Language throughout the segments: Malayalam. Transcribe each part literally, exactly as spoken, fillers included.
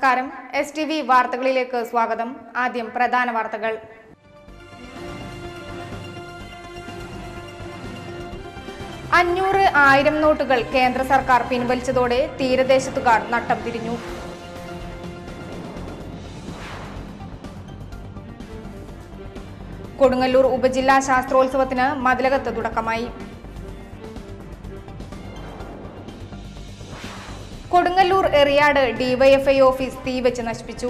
നമസ്കാരം. എസ് ടി വി വാർത്തകളിലേക്ക് സ്വാഗതം. ആദ്യം പ്രധാന വാർത്തകൾ. അഞ്ഞൂറ് ആയിരം നോട്ടുകൾ കേന്ദ്ര സർക്കാർ പിൻവലിച്ചതോടെ തീരദേശത്തുകാർ നട്ടം തിരിഞ്ഞു. കൊടുങ്ങല്ലൂർ ഉപജില്ലാ ശാസ്ത്രോത്സവത്തിന് മതിലകത്ത് തുടക്കമായി. കൊടുങ്ങല്ലൂർ എറിയാട് ഡിവൈഎഫ്ഐ ഓഫീസ് തീവെച്ച് നശിപ്പിച്ചു.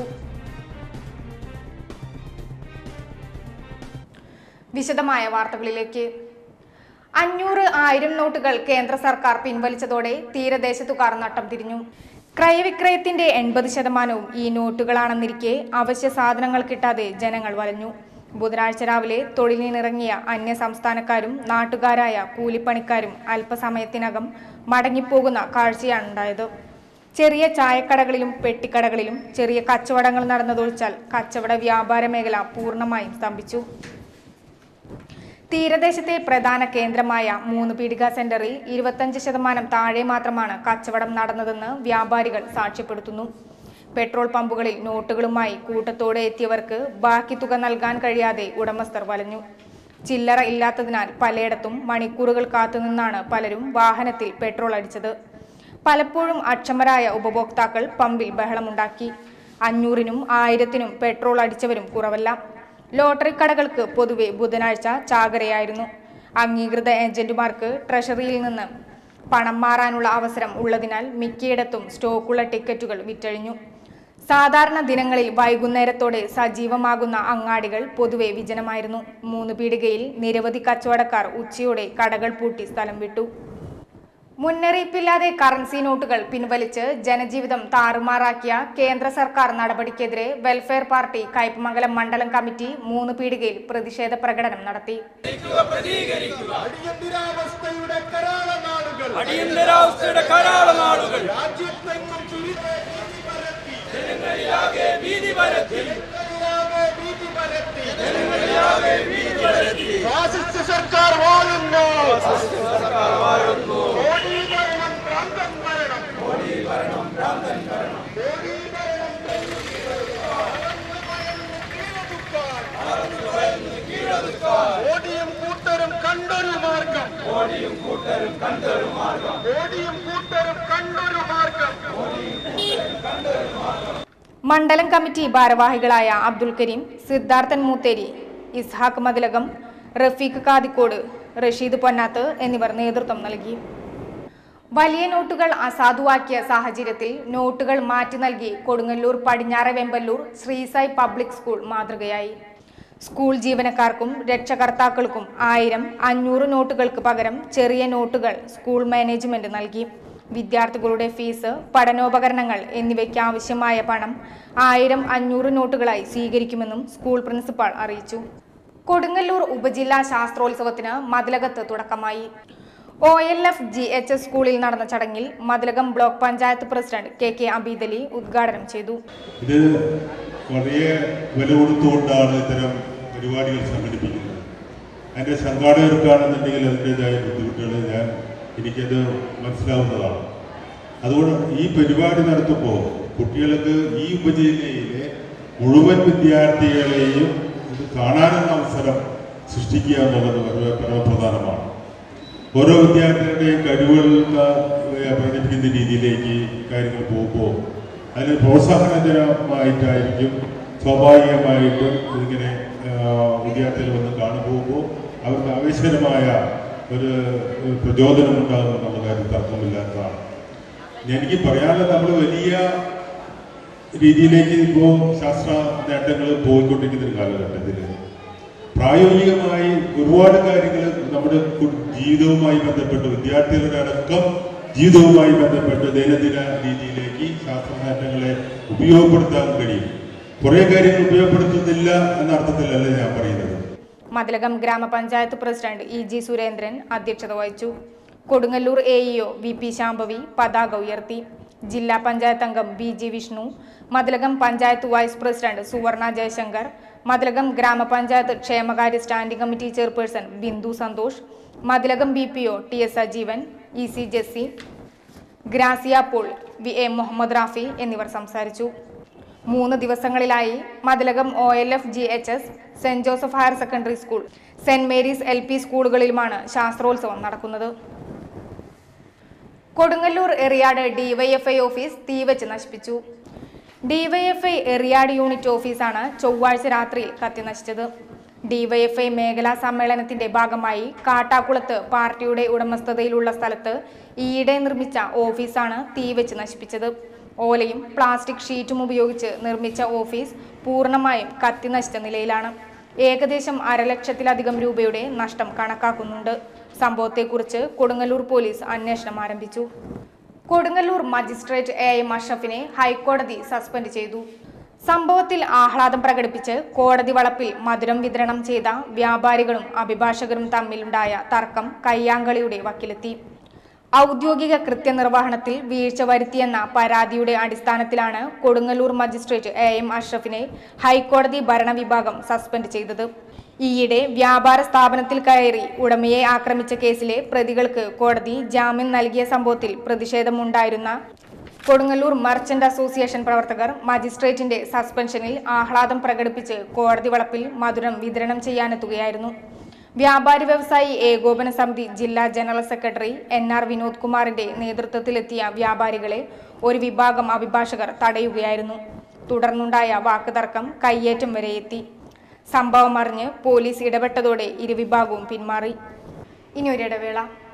വിശദമായ വാർത്തകളിലേക്ക്. അഞ്ഞൂറ് ആയിരം നോട്ടുകൾ കേന്ദ്ര സർക്കാർ പിൻവലിച്ചതോടെ തീരദേശത്തുകാർ നട്ടം തിരിഞ്ഞു. ക്രയവിക്രയത്തിന്റെ എൺപത് ശതമാനവും ഈ നോട്ടുകളാണെന്നിരിക്കെ അവശ്യ സാധനങ്ങൾ കിട്ടാതെ ജനങ്ങൾ വലഞ്ഞു. ബുധനാഴ്ച രാവിലെ തൊഴിലിനിറങ്ങിയ അന്യ സംസ്ഥാനക്കാരും നാട്ടുകാരായ കൂലിപ്പണിക്കാരും അല്പസമയത്തിനകം മടങ്ങിപ്പോകുന്ന കാഴ്ചയാണുണ്ടായത്. ചെറിയ ചായക്കടകളിലും പെട്ടിക്കടകളിലും ചെറിയ കച്ചവടങ്ങൾ നടന്നതൊഴിച്ചാൽ കച്ചവട വ്യാപാര മേഖല പൂർണ്ണമായും സ്തംഭിച്ചു. തീരദേശത്തെ പ്രധാന കേന്ദ്രമായ മൂന്ന് പീടിക സെന്ററിൽ ഇരുപത്തഞ്ച് ശതമാനം താഴെ മാത്രമാണ് കച്ചവടം നടന്നതെന്ന് വ്യാപാരികൾ സാക്ഷ്യപ്പെടുത്തുന്നു. പെട്രോൾ പമ്പുകളിൽ നോട്ടുകളുമായി കൂട്ടത്തോടെ എത്തിയവർക്ക് ബാക്കി തുക നൽകാൻ കഴിയാതെ ഉടമസ്ഥർ വലഞ്ഞു. ചില്ലറ ഇല്ലാത്തതിനാൽ പലയിടത്തും മണിക്കൂറുകൾ കാത്തുനിന്നാണ് പലരും വാഹനത്തിൽ പെട്രോൾ അടിച്ചത്. പലപ്പോഴും അക്ഷമരായ ഉപഭോക്താക്കൾ പമ്പിൽ ബഹളമുണ്ടാക്കി. അഞ്ഞൂറിനും ആയിരത്തിനും പെട്രോൾ അടിച്ചവരും കുറവല്ല. ലോട്ടറി കടകൾക്ക് പൊതുവെ ബുധനാഴ്ച ചാകരയായിരുന്നു. അംഗീകൃത ഏജന്റുമാർക്ക് ട്രഷറിയിൽ നിന്ന് പണം മാറാനുള്ള അവസരം ഉള്ളതിനാൽ മിക്കയിടത്തും സ്റ്റോക്കുള്ള ടിക്കറ്റുകൾ വിറ്റഴിഞ്ഞു. സാധാരണ ദിനങ്ങളിൽ വൈകുന്നേരത്തോടെ സജീവമാകുന്ന അങ്ങാടികൾ പൊതുവെ വിജനമായിരുന്നു. മൂന്ന് പീടികയിൽ നിരവധി കച്ചവടക്കാർ ഉച്ചയോടെ കടകൾ പൂട്ടി സ്ഥലം വിട്ടു. മുന്നറിയിപ്പില്ലാതെ കറൻസി നോട്ടുകൾ പിൻവലിച്ച് ജനജീവിതം താറുമാറാക്കിയ കേന്ദ്ര സർക്കാർ നടപടിക്കെതിരെ വെൽഫെയർ പാർട്ടി കയ്പമംഗലം മണ്ഡലം കമ്മിറ്റി മൂന്ന് പീടികയിൽ പ്രതിഷേധ പ്രകടനം നടത്തി. സർക്കാർ വാഴുന്നു. ഓടിയും കൂട്ടരും കണ്ടൊരു മാർഗം ഓടിയും കൂട്ടരും കണ്ടൊരു മാർഗം ഓടിയും കൂട്ടരും കണ്ടൊരു മാർഗം മണ്ഡലം കമ്മിറ്റി ഭാരവാഹികളായ അബ്ദുൽ കരീം, സിദ്ധാർത്ഥൻ മൂത്തേരി, ഇസ്ഹാഖ് മതിലകം, റഫീഖ് കാതിക്കോട്, റഷീദ് പൊന്നാത്ത് എന്നിവർ നേതൃത്വം നൽകി. വലിയ നോട്ടുകൾ അസാധുവാക്കിയ സാഹചര്യത്തിൽ നോട്ടുകൾ മാറ്റി നൽകി കൊടുങ്ങല്ലൂർ പടിഞ്ഞാറെ വെമ്പല്ലൂർ ശ്രീസായി പബ്ലിക് സ്കൂൾ മാതൃകയായി. സ്കൂൾ ജീവനക്കാർക്കും രക്ഷകർത്താക്കൾക്കും ആയിരം അഞ്ഞൂറ് നോട്ടുകൾക്ക് പകരം ചെറിയ നോട്ടുകൾ സ്കൂൾ മാനേജ്മെന്റ് നൽകി. വിദ്യാർത്ഥികളുടെ ഫീസ്, പഠനോപകരണങ്ങൾ എന്നിവയ്ക്ക് ആവശ്യമായ പണം ആയിരം അഞ്ഞൂറ് നോട്ടുകളായി സ്വീകരിക്കുമെന്നും സ്കൂൾ പ്രിൻസിപ്പാൾ അറിയിച്ചു. കൊടുങ്ങല്ലൂർ ഉപജില്ലാ ശാസ്ത്രോത്സവത്തിന് മതിലകത്ത് തുടക്കമായി. O L F G H S സ്കൂളിൽ നടന്ന ചടങ്ങിൽ Mathilakam block panchayat president K K Abeedali ഉദ്ഘാടനം ചെയ്തു. ഇത് വലിയ വില കൊടുത്തുകൊണ്ടാണ് ഇത്തരം പരിപാടികൾ സംഘടിപ്പിക്കുന്നത്. അതിൻ്റെ സംഘാടകർക്കാണെന്നുണ്ടെങ്കിൽ അതിൻ്റെതായ ബുദ്ധിമുട്ടുകൾ ഞാൻ എനിക്കത് മനസ്സിലാവുന്നതാണ്. അതുകൊണ്ട് ഈ പരിപാടി നടത്തുമ്പോൾ കുട്ടികൾക്ക് ഈ ഉപജില്ലയിലെ മുഴുവൻ വിദ്യാർത്ഥികളെയും ഇത് കാണാനുള്ള അവസരം സൃഷ്ടിക്കുക എന്നുള്ളത് വളരെ പരമപ്രധാനമാണ്. ഓരോ വിദ്യാർത്ഥികളുടെയും കഴിവുകൾ പ്രകടിപ്പിക്കുന്ന രീതിയിലേക്ക് കാര്യങ്ങൾ പോകുമ്പോൾ അതിന് പ്രോത്സാഹനജനമായിട്ടായിരിക്കും സ്വാഭാവികമായിട്ടും ഇതിങ്ങനെ വിദ്യാർത്ഥികൾ വന്ന് കാണുമ്പോൾ അവർക്ക് ആവേശകരമായ ഒരു പ്രചോദനം ഉണ്ടാകും എന്നുള്ള കാര്യം തർക്കമില്ലാത്തതാണ്. എനിക്ക് പറയാനുള്ളത്, നമ്മൾ വലിയ രീതിയിലേക്ക് ഇപ്പോൾ ശാസ്ത്ര നേട്ടങ്ങൾ പോയിക്കൊണ്ടിരിക്കുന്ന ഒരു കാലഘട്ടത്തിൽ പ്രായോഗികമായി ഒരുപാട് കാര്യങ്ങൾ നമ്മുടെ ജീവിതവുമായി ബന്ധപ്പെട്ട് വിദ്യാർത്ഥികളുടെ അടക്കം ജീവിതവുമായി ബന്ധപ്പെട്ട് ദൈനംദിന രീതിയിലേക്ക് ശാസ്ത്ര നേട്ടങ്ങളെ ഉപയോഗപ്പെടുത്താൻ കഴിയും. കുറേ കാര്യങ്ങൾ ഉപയോഗപ്പെടുത്തുന്നില്ല എന്ന അർത്ഥത്തിലല്ല ഞാൻ പറയുന്നത്. മതിലകം ഗ്രാമപഞ്ചായത്ത് പ്രസിഡന്റ് ഇ ജി സുരേന്ദ്രൻ അധ്യക്ഷത വഹിച്ചു. Kodungallur A E O V P Shambhavi പതാക ഉയർത്തി. ജില്ലാ പഞ്ചായത്ത് അംഗം B G Vishnu, Mathilakam panchayat vice president Suvarna Jayashankar, Mathilakam grama panchayat ക്ഷേമകാര്യ standing committee chairperson Bindu Santhosh, Mathilakam B P O T S Ajeevan, E C Jessy, Grasia Paul, V A Muhammad Rafi എന്നിവർ സംസാരിച്ചു. മൂന്ന് ദിവസങ്ങളിലായി Mathilakam O L F G H S, saint Joseph higher secondary school, saint Mary's L P സ്കൂളുകളിലുമാണ് ശാസ്ത്രോത്സവം നടക്കുന്നത്. കൊടുങ്ങല്ലൂർ എറിയാട് ഡിവൈഎഫ്ഐ ഓഫീസ് തീവച്ച് നശിപ്പിച്ചു. ഡിവൈഎഫ്ഐ എറിയാട് യൂണിറ്റ് ഓഫീസാണ് ചൊവ്വാഴ്ച രാത്രിയിൽ കത്തിനശിച്ചത്. ഡിവൈഎഫ്ഐ മേഖലാ സമ്മേളനത്തിന്റെ ഭാഗമായി കാട്ടാക്കുളത്ത് പാർട്ടിയുടെ ഉടമസ്ഥതയിലുള്ള സ്ഥലത്ത് ഈയിടെ നിർമ്മിച്ച ഓഫീസാണ് തീവച്ച് നശിപ്പിച്ചത്. ഓലയും പ്ലാസ്റ്റിക് ഷീറ്റും ഉപയോഗിച്ച് നിർമ്മിച്ച ഓഫീസ് പൂർണ്ണമായും കത്തിനശിച്ച നിലയിലാണ്. ഏകദേശം അരലക്ഷത്തിലധികം രൂപയുടെ നഷ്ടം കണക്കാക്കുന്നുണ്ട്. സംഭവത്തെക്കുറിച്ച് കൊടുങ്ങല്ലൂർ പോലീസ് അന്വേഷണം ആരംഭിച്ചു. കൊടുങ്ങല്ലൂർ മജിസ്ട്രേറ്റ് എ എം അഷ്റഫിനെ ഹൈക്കോടതി സസ്പെൻഡ് ചെയ്തു. സംഭവത്തിൽ ആഹ്ലാദം പ്രകടിപ്പിച്ച് കോടതി വളപ്പിൽ മധുരം വിതരണം ചെയ്ത വ്യാപാരികളും അഭിഭാഷകരും തമ്മിലുണ്ടായ തർക്കം കയ്യാങ്കളിയുടെ വക്കിലെത്തി. ഔദ്യോഗിക കൃത്യനിർവഹണത്തിൽ വീഴ്ച വരുത്തിയെന്ന പരാതിയുടെ അടിസ്ഥാനത്തിലാണ് കൊടുങ്ങല്ലൂർ മജിസ്ട്രേറ്റ് എ എം അഷ്റഫിനെ ഹൈക്കോടതി ഭരണവിഭാഗം സസ്പെൻഡ് ചെയ്തത്. ഈയിടെ വ്യാപാര സ്ഥാപനത്തിൽ കയറി ഉടമയെ ആക്രമിച്ച കേസിലെ പ്രതികൾക്ക് കോടതി ജാമ്യം നൽകിയ സംഭവത്തിൽ പ്രതിഷേധമുണ്ടായിരുന്ന കൊടുങ്ങല്ലൂർ മർച്ചന്റ് അസോസിയേഷൻ പ്രവർത്തകർ മജിസ്ട്രേറ്റിന്റെ സസ്പെൻഷനിൽ ആഹ്ലാദം പ്രകടിപ്പിച്ച് കോടതി വളപ്പിൽ മധുരം വിതരണം ചെയ്യാനെത്തുകയായിരുന്നു. വ്യാപാരി വ്യവസായി ഏകോപന സമിതി ജില്ലാ general secretary N R Vinod കുമാറിന്റെ നേതൃത്വത്തിലെത്തിയ വ്യാപാരികളെ ഒരു വിഭാഗം അഭിഭാഷകർ തടയുകയായിരുന്നു. തുടർന്നുണ്ടായ വാക്കുതർക്കം കയ്യേറ്റം വരെ എത്തി. സംഭവം അറിഞ്ഞ് പോലീസ് ഇടപെട്ടതോടെ ഇരുവിഭാഗവും പിന്മാറി. ഇനി ഒരിടവേള.